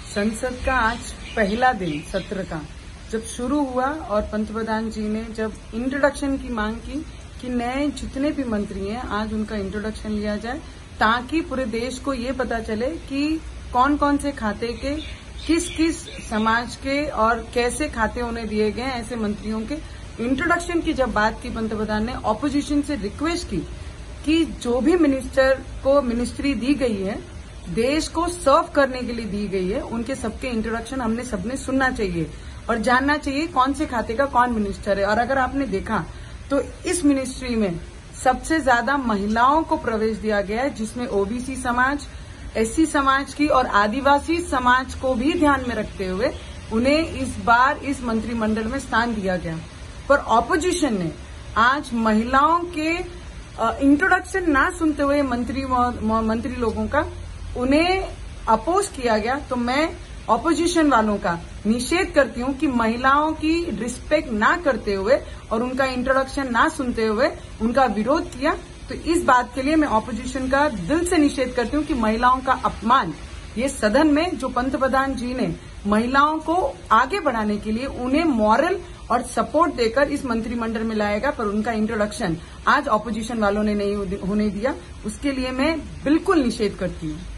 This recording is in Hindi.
संसद का आज पहला दिन सत्र का जब शुरू हुआ और पंतप्रधान जी ने जब इंट्रोडक्शन की मांग की कि नए जितने भी मंत्री हैं आज उनका इंट्रोडक्शन लिया जाए ताकि पूरे देश को ये पता चले कि कौन कौन से खाते के किस किस समाज के और कैसे खाते उन्हें दिए गए ऐसे मंत्रियों के इंट्रोडक्शन की जब बात की पंतप्रधान ने ऑपोजिशन से रिक्वेस्ट की कि जो भी मिनिस्टर को मिनिस्ट्री दी गई है देश को सर्व करने के लिए दी गई है उनके सबके इंट्रोडक्शन हमने सबने सुनना चाहिए और जानना चाहिए कौन से खाते का कौन मिनिस्टर है। और अगर आपने देखा तो इस मिनिस्ट्री में सबसे ज्यादा महिलाओं को प्रवेश दिया गया है जिसमें ओबीसी समाज, एससी समाज की और आदिवासी समाज को भी ध्यान में रखते हुए उन्हें इस बार इस मंत्रिमंडल में स्थान दिया गया। पर ऑपोजिशन ने आज महिलाओं के इंट्रोडक्शन ना सुनते हुए मंत्री लोगों का उन्हें अपोज किया गया। तो मैं ऑपोजिशन वालों का निषेध करती हूं कि महिलाओं की रिस्पेक्ट ना करते हुए और उनका इंट्रोडक्शन ना सुनते हुए उनका विरोध किया। तो इस बात के लिए मैं ऑपोजिशन का दिल से निषेध करती हूं कि महिलाओं का अपमान ये सदन में जो पंतप्रधान जी ने महिलाओं को आगे बढ़ाने के लिए उन्हें मॉरल और सपोर्ट देकर इस मंत्रिमंडल में लाएगा, पर उनका इंट्रोडक्शन आज ऑपोजिशन वालों ने नहीं होने दिया, उसके लिए मैं बिल्कुल निषेध करती हूं।